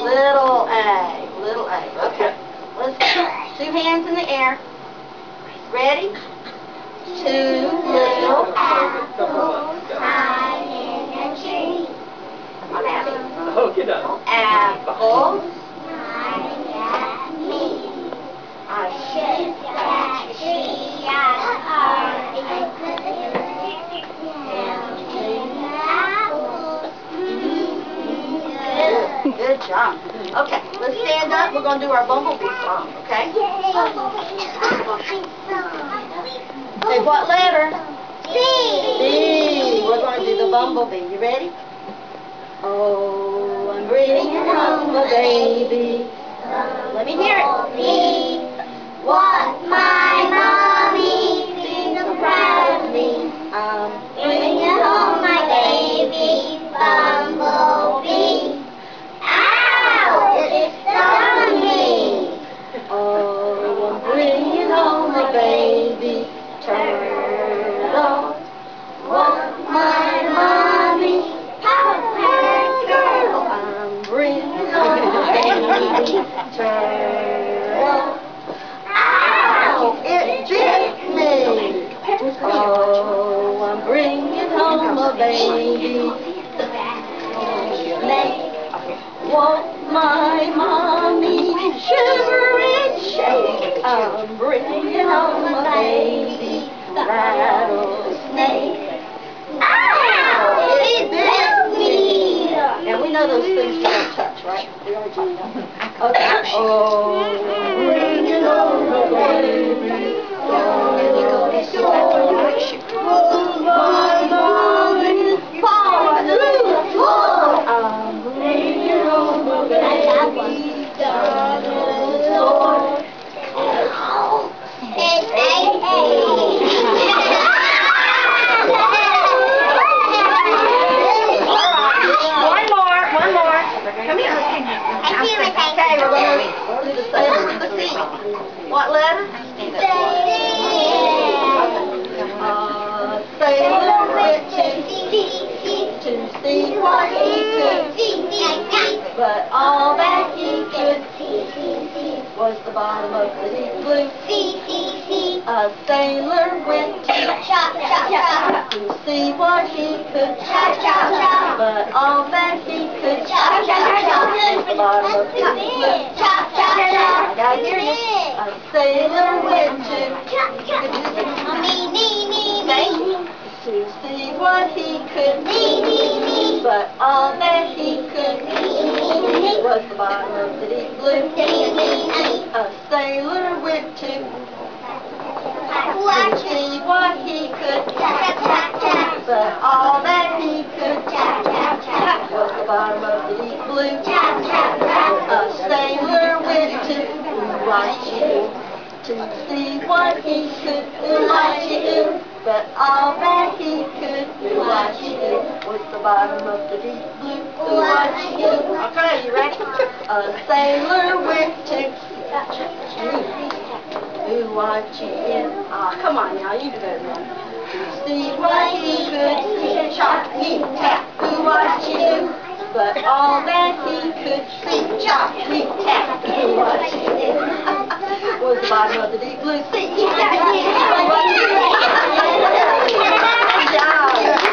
Little A. Little A. Okay. Let's go. 2 hands in the air. Ready? 2 little apples high in a tree. Come on, Abby. Oh, get up. Apples. Smiling at me. I shook that tree as hard as I could. Counting apples. Good job. Okay, let's stand up. We're going to do our bumblebee song, okay? Say what letter? C. B. We're going to do the bumblebee. You ready? Oh, I'm bringing home a baby. Let me hear it. What my mommy thinks so proud of me. I'm Bringing home my baby bumblebee. Ow! It stung me. Oh, I'm bringing home a baby turtle. What my mommy girl. I'm bringing home a baby turtle. Ow! It bit me. Oh, I'm bringing home a baby snake. Won't my mommy shiver and shake? I'm bringing home a baby rattlesnake. Ow! It bit me. And we know those things you don't touch, right? We already know. Okay. Oh, I'm bringing home a baby. Won't my mommy fall through the floor? I'm bringing home a baby dinosaur. It's A. One more. Come here. Okay, we're going to do the C. What letter? Sailor went to see what he could see, but all that he could see was the bottom of the deep blue. A sailor went to see what he could but all that he could was the bottom of the deep blue. I gotta hear you. A sailor went to see what he could but all that he could was the bottom of the deep blue. A sailor went to see what he could but all that he could was the bottom of the deep blue. A sailor went to see what he could but all that he could was the bottom of the deep blue. Okay, you ready? A sailor went to come on now, you do better than that. See what he could chop, tap, but all that he could chop, tap, was the bottom of the deep blue sea. Good job.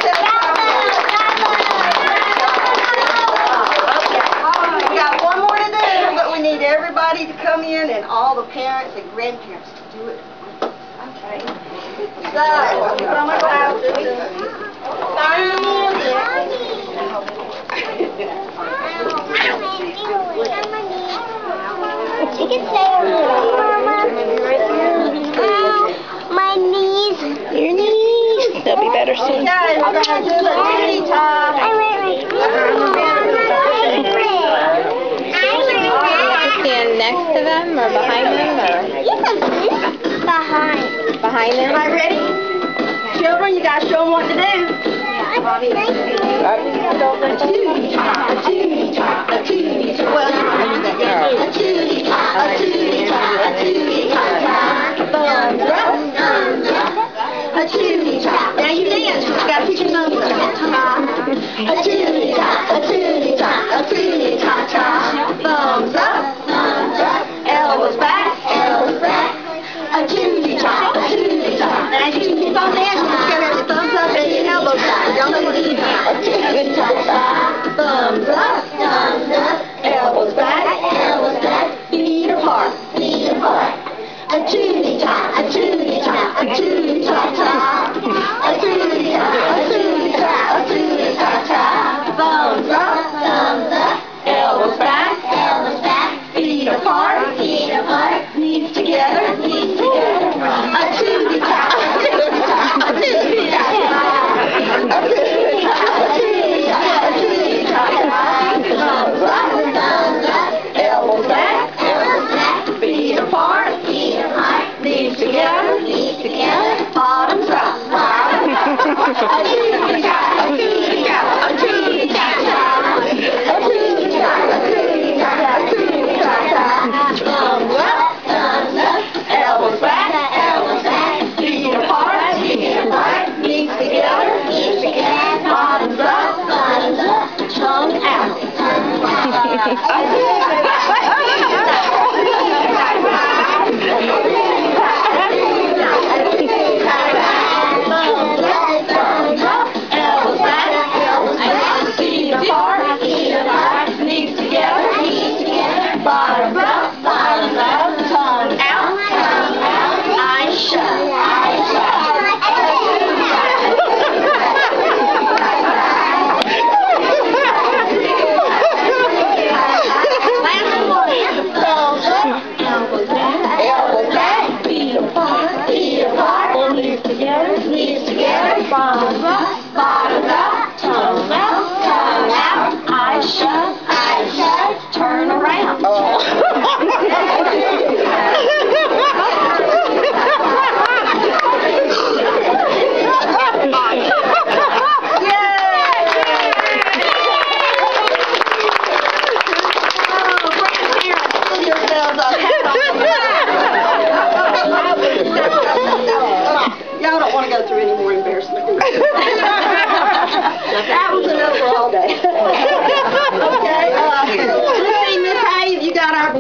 We got one more to do, but we need everybody to come in and all the parents and grandparents to do it. Okay. So, put on my glasses. You can say my knees. Your knees. They'll be better soon. Okay, we're going to do the titty top. Stand next to them or behind them or? Behind them? Alright, ready? Children, you guys show them what to do. A tootie top, a tootie top, a tootie top. Well, you can do that. A tootie top, a tootie top, a tootie top. Bum, drum, dum, dum. A tootie top. Now you dance, you gotta put your nose on it. A tootie top, a tootie top, a tootie top, top.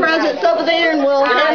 presents over there and we'll have